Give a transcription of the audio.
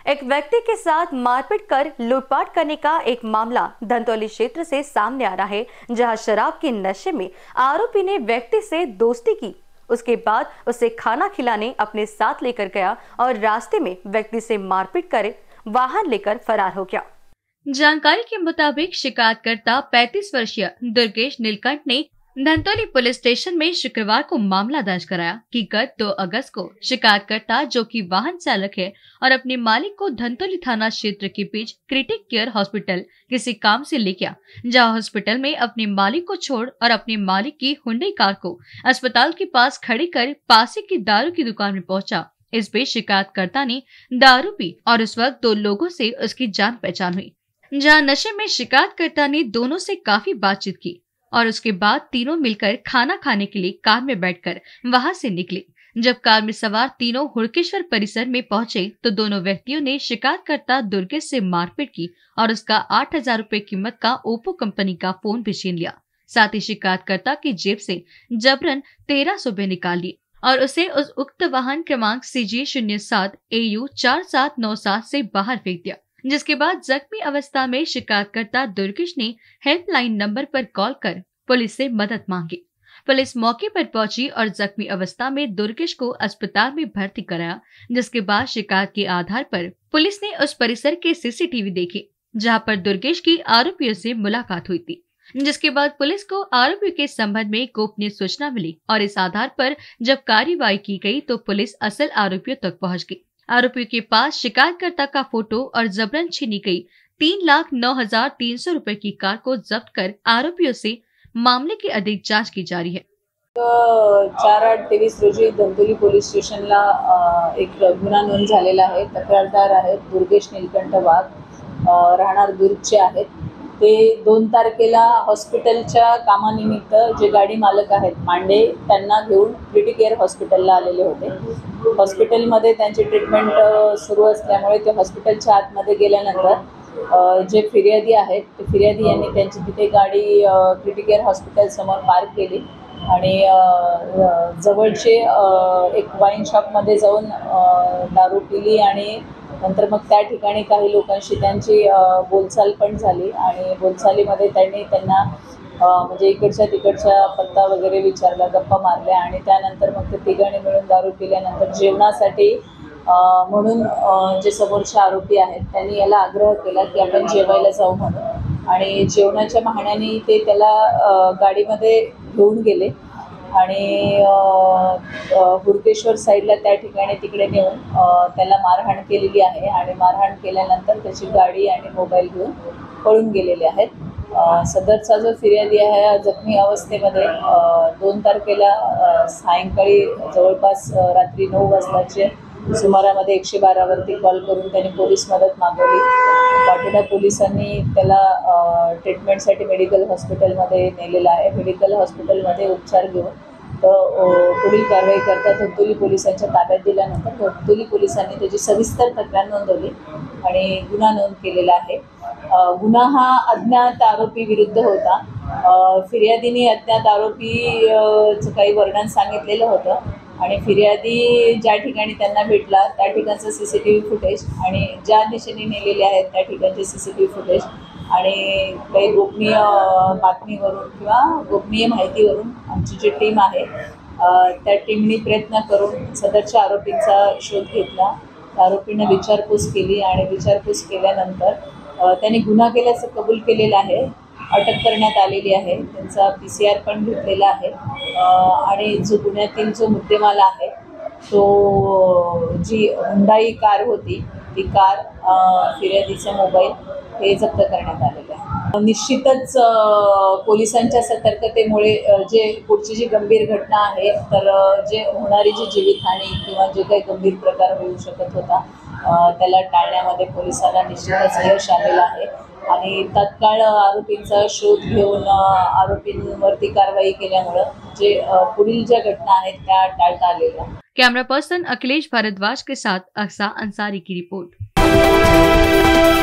एक व्यक्ति के साथ मारपीट कर लूटपाट करने का एक मामला धंतौली क्षेत्र से सामने आ रहा है, जहां शराब के नशे में आरोपी ने व्यक्ति से दोस्ती की। उसके बाद उसे खाना खिलाने अपने साथ लेकर गया और रास्ते में व्यक्ति से मारपीट कर वाहन लेकर फरार हो गया। जानकारी के मुताबिक शिकायतकर्ता 35 वर्षीय दुर्गेश नीलकंठ ने धंतौली पुलिस स्टेशन में शुक्रवार को मामला दर्ज कराया कि गत 2 अगस्त को शिकायतकर्ता, जो कि वाहन चालक है, और अपने मालिक को धंतौली थाना क्षेत्र के बीच क्रिटिक केयर हॉस्पिटल किसी काम से ले गया, जहां हॉस्पिटल में अपने मालिक को छोड़ और अपने मालिक की हुंडई कार को अस्पताल के पास खड़ी कर पास की दारू की दुकान में पहुंचा। इस बीच शिकायतकर्ता ने दारू पी और उस वक्त 2 लोगों से उसकी जान पहचान हुई, जहां नशे में शिकायतकर्ता ने दोनों से काफी बातचीत की और उसके बाद तीनों मिलकर खाना खाने के लिए कार में बैठकर वहां से निकले। जब कार में सवार तीनों हुड़केश्वर परिसर में पहुंचे तो दोनों व्यक्तियों ने शिकायतकर्ता दुर्गेश से मारपीट की और उसका 8,000 रुपए कीमत का ओप्पो कंपनी का फोन भी छीन लिया। साथ ही शिकायतकर्ता की जेब से जबरन 1300 रुपए निकाल लिए और उसे उस उक्त वाहन क्रमांक CG07 AU 4797 से बाहर फेंक दिया, जिसके बाद जख्मी अवस्था में शिकायतकर्ता दुर्गेश ने हेल्पलाइन नंबर पर कॉल कर पुलिस से मदद मांगी। पुलिस मौके पर पहुंची और जख्मी अवस्था में दुर्गेश को अस्पताल में भर्ती कराया, जिसके बाद शिकायत के आधार पर पुलिस ने उस परिसर के CCTV देखे, जहां पर दुर्गेश की आरोपियों से मुलाकात हुई थी। जिसके बाद पुलिस को आरोपियों के संबंध में गोपनीय सूचना मिली और इस आधार पर जब कार्रवाई की गई तो पुलिस असल आरोपियों तक पहुंच गई। आरोपियों के पास शिकायतकर्ता का फोटो और जबरन छीनी गई 3,09,300 रुपए की कार को जब्त कर आरोपियों से मामले की अधिक जांच की जा रही है। 4/8/23 रोजी धंतौली पोलीस स्टेशनला एक गुन्हा नोंद झालेला आहे। तक्रारदार आहेत दुर्गेश नीलकंठ वाघ, राहणार दुर्गचे आहेत। ते 2 तारखेला हॉस्पिटलच्या कामानिमित्त जे गाडी मालक आहेत मांडे, त्यांना घेऊन क्रिटिक केअर हॉस्पिटलला आलेले होते। हॉस्पिटलमध्ये त्यांची ट्रीटमेंट सुरू असल्यामुळे ते हॉस्पिटलच्या आतमध्ये गेल्यानंतर जे फिर्यादी आहेत ते फिर्यादी यांनी त्यांची तिथे गाडी क्रिटिक केअर हॉस्पिटल समोर पार्क केली आणि जवळचे एक वाईन शॉपमध्ये जाऊन दारू पिली आणि नंतर मग त्या ठिकाणी काही लोकांशी त्यांची बोलचाल पण झाली आणि बोलचालीमध्ये त्यांना म्हणजे इकडच्या तिकडच्या पत्ता वगैरे विचारला, गप्पा मारल्या आणि त्यानंतर मग ते तिघांनी मिळून दारू पिल्यानंतर जेवणासाठी म्हणून जे समोरचे आरोपी आहेत त्यांनी याला आग्रह केला की आपण जेवायला जाऊ म्हणून आणि जेवणाच्या बहाण्याने ते त्याला गाडीमध्ये घेऊन गेले आणि हुडकेश्वर साईडला त्या ठिकाणी तिकडे नेऊन त्याला मारहाण केलेली आहे आणि मारहाण केल्यानंतर त्याची गाडी आणि मोबाईल घेऊन पळून गेलेले आहेत। सदरचा जो फिर्यादी आहे जखमी अवस्थेमध्ये 2 तारखेला सायंकाळी जवळपास रात्री 9 वाजताच्या सुमारामध्ये 112 वरती कॉल करून त्यांनी पोलीस मदत मागवली। पाटोदा पोलिसांनी त्याला ट्रीटमेंटसाठी मेडिकल हॉस्पिटलमध्ये नेलेलं आहे। मेडिकल हॉस्पिटलमध्ये उपचार घेऊन पुढील कारवाई करता धंतौली पोलिसांच्या ताब्यात दिल्यानंतर धंतौली पोलिसांनी त्याची सविस्तर तक्रार नोंदवली आणि गुन्हा नोंद केलेला आहे। गुन्हा हा अज्ञात आरोपी विरुद्ध होता। फिर्यादीने अज्ञात आरोपीचं काही वर्णन सांगितलेलं होतं आणि फिर्यादी ज्या ठिकाणी त्यांना भेटला त्या ठिकाणचं CCTV फुटेज आणि ज्या दिशेने नेलेले आहेत त्या ठिकाणचे CCTV फुटेज आणि काही गोपनीय बातमीवरून किंवा गोपनीय माहितीवरून आमची जी टीम आहे त्या टीमने प्रयत्न करून सदरच्या आरोपींचा शोध घेतला। आरोपींना विचारपूस केली आणि विचारपूस केल्यानंतर त्यांनी गुन्हा केल्याचं कबूल केलेलं आहे। अटक करण्यात आलेली आहे, त्यांचा PCR पण घेतलेला आहे आणि जो गुन्ह्यातील जो मुद्देमाल आहे तो जी हुंडाई कार होती ती कार, फिर्यादीचा मोबाईल हे जप्त करण्यात आलेले आहे। निश्चितच पोलिसांच्या सतर्कतेमुळे जे पुढची जी गंभीर घटना आहे तर जे होणारी जी जीवितहानी किंवा जे काही गंभीर प्रकार होऊ शकत होता त्याला टाळण्यामध्ये पोलिसांना निश्चितच यश आलेलं आहे आणि तत्काळ आरोपींचा शोध घेऊन आरोपींवरती कारवाई केल्यामुळं जे पुढील ज्या घटना आहेत त्या टाळता आलेल्या। कैमरा पर्सन अखिलेश भारद्वाज के साथ अक्सा अंसारी की रिपोर्ट।